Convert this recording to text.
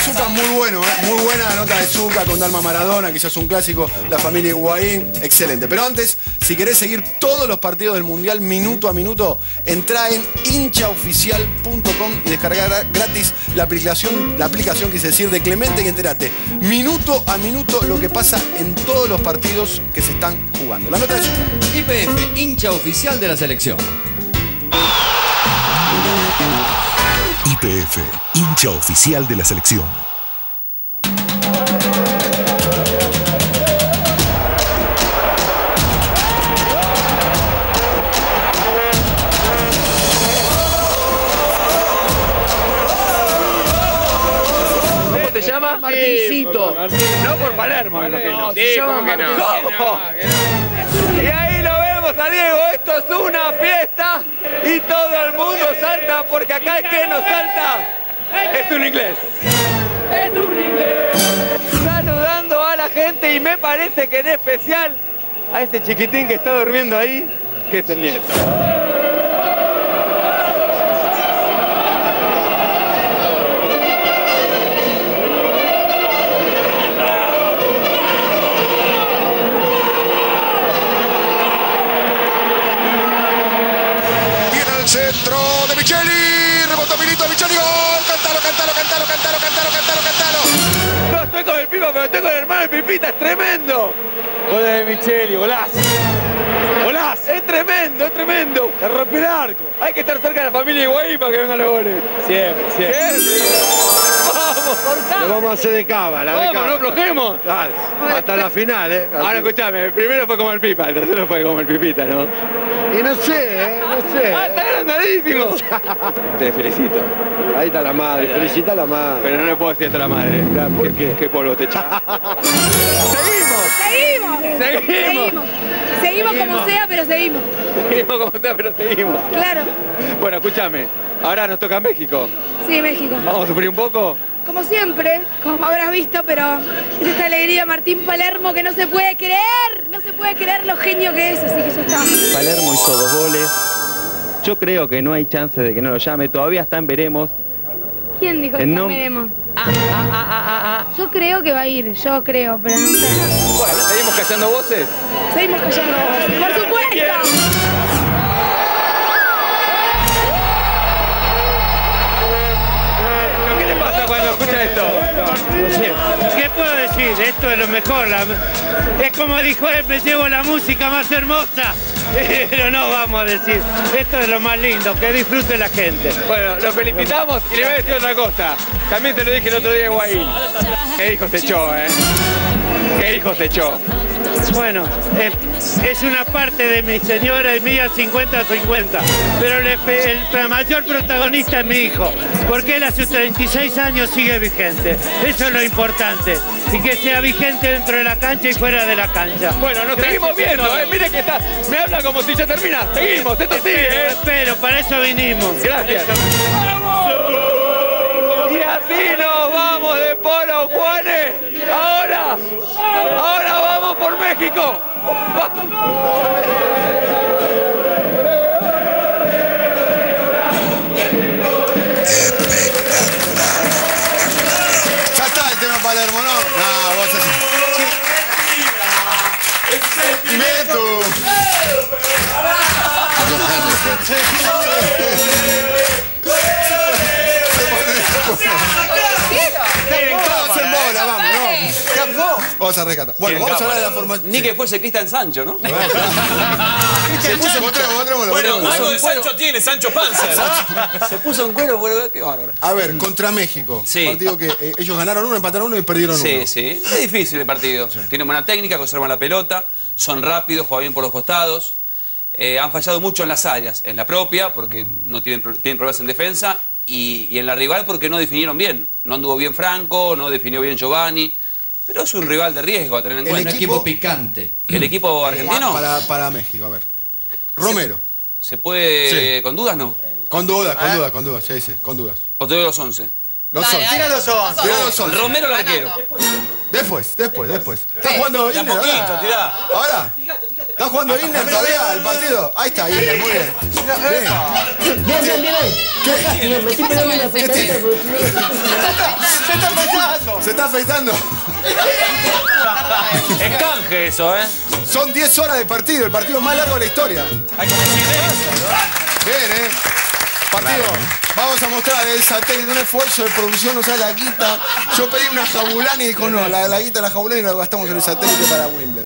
Zucca muy bueno, muy buena la nota de Zucca con Dalma Maradona, quizás un clásico, la familia Higuaín, excelente. Pero antes, si querés seguir todos los partidos del Mundial minuto a minuto, entrá en hinchaoficial.com y descarga gratis la aplicación quise decir, de Clemente y entérate minuto a minuto lo que pasa en todos los partidos que se están jugando. La nota de Zucca. YPF, hincha oficial de la selección. YPF, hincha oficial de la selección. ¿Cómo te llamas? Martincito. No por Palermo, me imagino. Se llama Martincito. ¿Cómo? Y ahí lo vemos a Diego, esto es una fiesta y todo el mundo salta porque acá el que no salta es un inglés. Es un inglés. Saludando a la gente y me parece que en especial a ese chiquitín que está durmiendo ahí, que es el nieto. Centro de Micheli, rebotó Milito, Micheli, gol, cántalo. No estoy con el Pipa, pero estoy con el hermano de Pipita, es tremendo. Gol de Micheli, golazo. Golazo, es tremendo. Se rompió el arco. Hay que estar cerca de la familia Higuaín para que vengan los goles. Siempre. Vamos, cortamos. Lo vamos a hacer de cábala. Vamos, no aflojemos. Dale, hasta la final, Así. Ahora escuchame, el primero fue como el Pipa, el tercero fue como el Pipita, ¿no? Y no sé. ¡Ah, está agrandadísimo! Te felicito. Ahí está la madre, felicita a la madre. Pero no le puedo decir esto a la madre. ¿Por qué? ¿Qué polvo te echa? Seguimos como sea, pero seguimos. Seguimos como sea, pero seguimos. Claro. Bueno, escúchame. Ahora nos toca México. Sí, México. ¿Vamos a sufrir un poco? Como siempre, como habrás visto, pero es esta alegría Martín Palermo que no se puede creer. No se puede creer lo genio que es, así que ya está. Palermo hizo 2 goles. Yo creo que no hay chance de que no lo llame. Todavía está en veremos. ¿Quién dijo que no veremos? Yo creo que va a ir, pero no sé. Bueno, ¿seguimos callando voces? Seguimos callando voces. ¡Por supuesto! ¿Qué le pasa cuando escucha esto? ¿Qué puedo decir? Esto es lo mejor. Es como dijo él, me llevo la música más hermosa. Pero no vamos a decir, esto es lo más lindo, que disfrute la gente. Bueno, lo felicitamos y le voy a decir otra cosa. También te lo dije el otro día en Higuaín. ¿Qué hijo se echó, ¿Qué hijo se echó? Bueno, es una parte de mi señora y mía 50-50, pero el mayor protagonista es mi hijo, porque él a sus 36 años sigue vigente. Eso es lo importante, y que sea vigente dentro de la cancha y fuera de la cancha. Bueno, nos seguimos viendo, Mire que está, me habla como si ya termina. Seguimos, esto sigue, Espero, para eso vinimos. Gracias. Y así nos vamos de Polo, Juanes. Ahora vamos por México. Ya está el tema Palermo, ¿no? No, vos así. Meto. Todos en bola, vamos, ¿no? Vamos a rescatar. Bueno, vamos a hablar de la formación. Ni que fuese Cristian Sancho, ¿no? Bueno, algo de Sancho tiene, Sancho Panza. Se puso en cuero, qué bárbaro. A ver, contra México. Sí. Partido que ellos ganaron 1, empataron 1 y perdieron 1. Sí. Es difícil el partido. Sí. Tienen buena técnica, conservan la pelota, son rápidos, juegan bien por los costados. Han fallado mucho en las áreas, en la propia, porque no tienen problemas en defensa, y en la rival porque no definieron bien. No anduvo bien Franco, no definió bien Giovanni. Pero es un rival de riesgo a tener en cuenta. Un equipo picante. ¿El equipo argentino? Para México, a ver. Romero. ¿Se puede con dudas, no? Con dudas, sí, con dudas. ¿O te doy los 11? Los 11. Tira los 11. Romero el arquero. Después. Está jugando Inner. Ahora. Está jugando Inner todavía el partido. Ahí está Inner, muy bien. Bien. ¿Qué? Me estoy pegando una petadita. Se está empezando. Se está afeitando. Es canje eso, ¿eh? Son 10 horas de partido, el partido más largo de la historia. Hay que decir eso, Bien, partido. Vamos a mostrar el satélite, un esfuerzo de producción, o sea, la guita. Yo pedí una Jabulani y dijo, no, la guita de la Jabulani la gastamos en el satélite para Wimbledon.